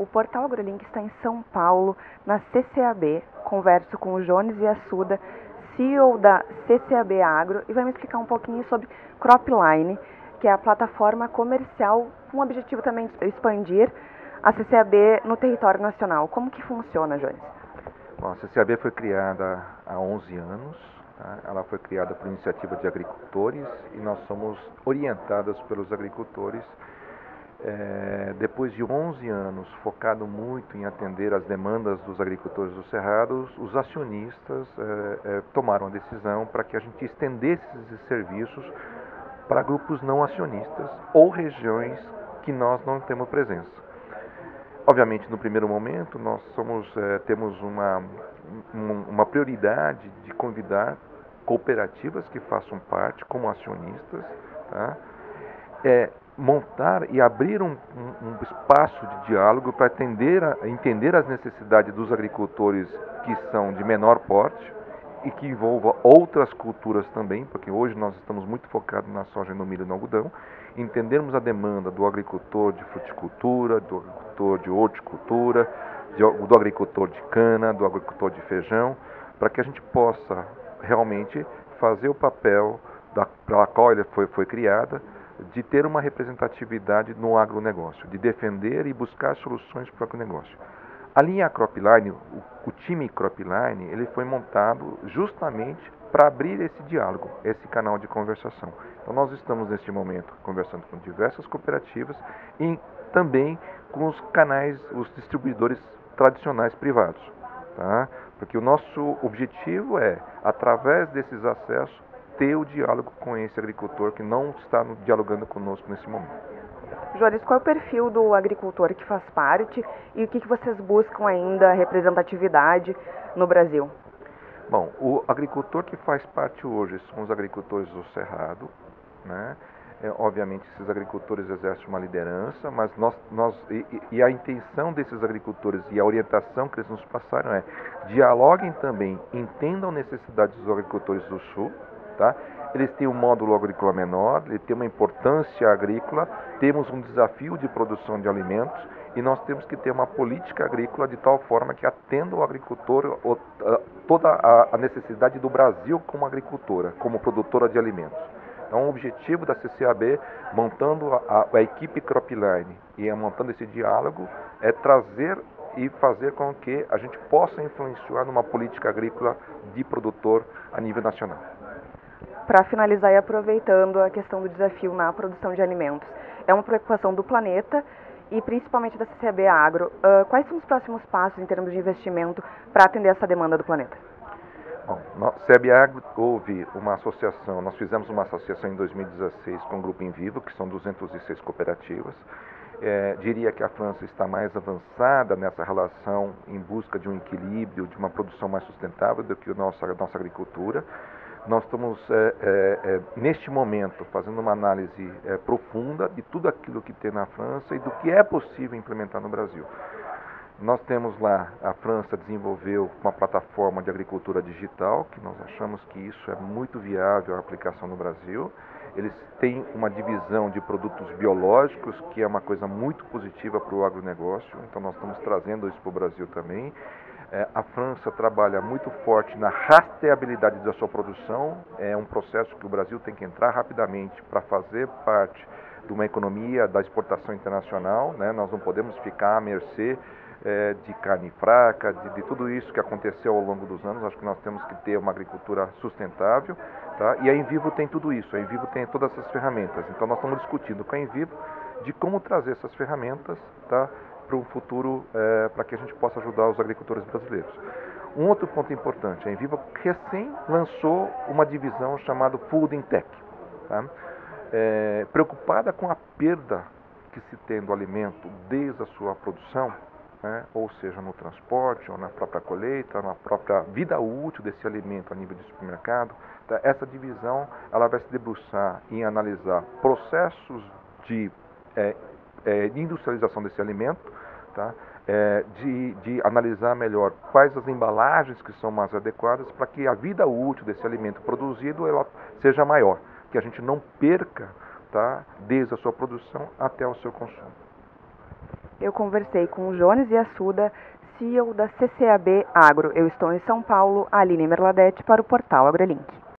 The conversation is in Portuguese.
Portal AgroLink está em São Paulo, na CCAB. Converso com o Jones Yassuda, CEO da CCAB Agro, e vai me explicar um pouquinho sobre Cropline, que é a plataforma comercial com o objetivo também de expandir a CCAB no território nacional. Como que funciona, Jones? Bom, a CCAB foi criada há 11 anos, tá? Ela foi criada por iniciativa de agricultores e nós somos orientados pelos agricultores. Depois de 11 anos, focado muito em atender as demandas dos agricultores do Cerrado, os acionistas tomaram a decisão para que a gente estendesse esses serviços para grupos não acionistas ou regiões que nós não temos presença. Obviamente, no primeiro momento, nós temos uma prioridade de convidar cooperativas que façam parte como acionistas, tá? Montar e abrir um espaço de diálogo para entender as necessidades dos agricultores que são de menor porte e que envolva outras culturas também, porque hoje nós estamos muito focados na soja, no milho e no algodão, entendermos a demanda do agricultor de fruticultura, do agricultor de horticultura, do agricultor de cana, do agricultor de feijão, para que a gente possa realmente fazer o papel pela qual ele foi criada, de ter uma representatividade no agronegócio, de defender e buscar soluções para o agronegócio. A linha Cropline, o time Cropline, ele foi montado justamente para abrir esse diálogo, esse canal de conversação. Então nós estamos neste momento conversando com diversas cooperativas e também com os canais, os distribuidores tradicionais privados, tá? Porque o nosso objetivo é, através desses acessos, ter o diálogo com esse agricultor que não está dialogando conosco nesse momento. Jones, qual é o perfil do agricultor que faz parte e o que vocês buscam ainda, representatividade no Brasil? Bom, o agricultor que faz parte hoje são os agricultores do Cerrado, né? Obviamente esses agricultores exercem uma liderança, mas a intenção desses agricultores e a orientação que eles nos passaram é: dialoguem também, entendam necessidades dos agricultores do Sul, tá? Eles têm um módulo agrícola menor, ele tem uma importância agrícola, temos um desafio de produção de alimentos e nós temos que ter uma política agrícola de tal forma que atenda o agricultor toda a necessidade do Brasil como agricultora, como produtora de alimentos. Então, o objetivo da CCAB, montando a equipe Cropline e montando esse diálogo, é trazer e fazer com que a gente possa influenciar numa política agrícola de produtor a nível nacional. Para finalizar e aproveitando a questão do desafio na produção de alimentos, é uma preocupação do planeta e principalmente da CCAB Agro. Quais são os próximos passos em termos de investimento para atender essa demanda do planeta? Bom, CCAB Agro houve uma associação, nós fizemos uma associação em 2016 com o Grupo Em Vivo, que são 206 cooperativas. Diria que a França está mais avançada nessa relação em busca de um equilíbrio, de uma produção mais sustentável do que a nossa agricultura. Nós estamos, neste momento, fazendo uma análise profunda de tudo aquilo que tem na França e do que é possível implementar no Brasil. Nós temos lá, a França desenvolveu uma plataforma de agricultura digital, que nós achamos que isso é muito viável a aplicação no Brasil. Eles têm uma divisão de produtos biológicos, que é uma coisa muito positiva para o agronegócio, então nós estamos trazendo isso para o Brasil também. A França trabalha muito forte na rastreabilidade da sua produção, é um processo que o Brasil tem que entrar rapidamente para fazer parte de uma economia da exportação internacional, né? Nós não podemos ficar à mercê de carne fraca, de tudo isso que aconteceu ao longo dos anos. Acho que nós temos que ter uma agricultura sustentável, tá? E a Em Vivo tem tudo isso, a Em Vivo tem todas essas ferramentas. Então nós estamos discutindo com a Em Vivo de como trazer essas ferramentas, tá, para um futuro, para que a gente possa ajudar os agricultores brasileiros. Um outro ponto importante, a Em Vivo recém lançou uma divisão chamada Food in Tech, tá? Preocupada com a perda que se tem do alimento desde a sua produção, né? Ou seja, no transporte, ou na própria colheita, na própria vida útil desse alimento a nível de supermercado. Tá? Essa divisão ela vai se debruçar em analisar processos de industrialização desse alimento, tá? De analisar melhor quais as embalagens que são mais adequadas para que a vida útil desse alimento produzido ela seja maior, que a gente não perca, tá, desde a sua produção até o seu consumo. Eu conversei com o Jones Yassuda, CEO da CCAB Agro. Eu estou em São Paulo, Aline Merladete, para o portal AgroLink.